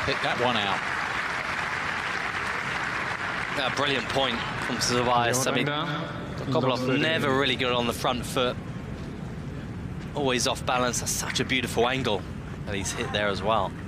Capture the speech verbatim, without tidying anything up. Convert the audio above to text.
pick that one out. A brilliant point from Zeballos. I mean, Dolgopolov never really good on the front foot. Always off balance. That's such a beautiful angle that he's hit there as well.